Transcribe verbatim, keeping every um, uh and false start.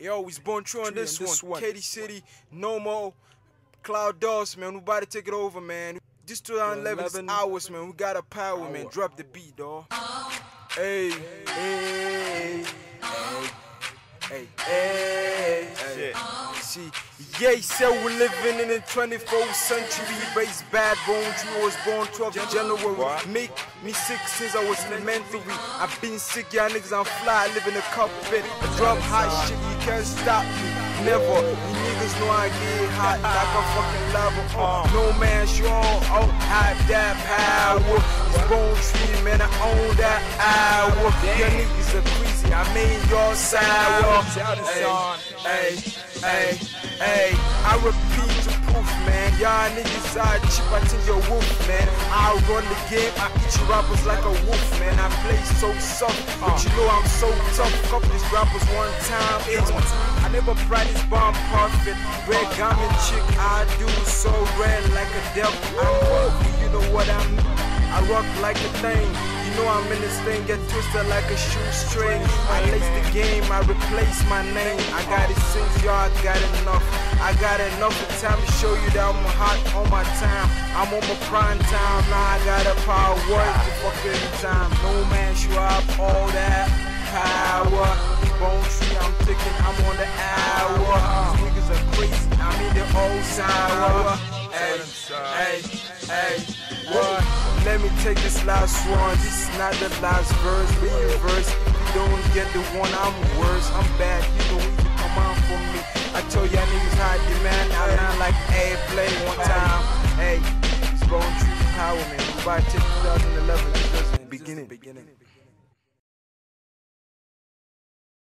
Yo, he's born true on this, this one. one. Katy City, No More, Cloud Dust, man. We about to take it over, man. This two thousand eleven hours, man. We got a power, man. Drop the beat, dawg. Hey, hey, hey, hey, hey. See, yeah, he said we're living in the twenty-fourth century. Raised bad bones, you was born twelfth of January. Make me sick since I was elementary. I've been sick, y'all niggas, I'm fly, I live in a cockpit. I drop hot shit, you can't stop me. Never, you niggas know I get hot like a fucking lava. Uh, no man, sure, oh, have that power. It's bone tree, man, I own that hour. Your niggas are crazy, I made y'all sour. Hey, hey, hey, I repeat the proof, man. Y'all niggas are cheap, I think you're wolf, man. I run the game, I eat you rappers like a wolf, man. I play so soft, but you know I'm so tough. Couple these rappers one time, it's I never practice bomb perfect. Red garment chick, I do so red like a devil. I'm wealthy, you know what I mean? I rock like a thing. You know I'm in this thing, get twisted like a shoestring. I lace the game, I replace my name. I got it since y'all got enough. I got enough of time to show you that I'm hot on my time. I'm on my prime time, now I got a power work the fucking time. No man show up all that power. Bone tree, I'm ticking, I'm on the hour. These niggas are crazy, I mean they're all sour. Hey, hey, hey, what? Let me take this last one. This is not the last verse, reverse. If you don't get the one, I'm worse. I'm bad, you know when you come on for me. I told y'all niggas how to demand. I'm not like airplay one time. Hey, it's Bone Tree Power, man. We about to take two thousand eleven, beginning, beginning.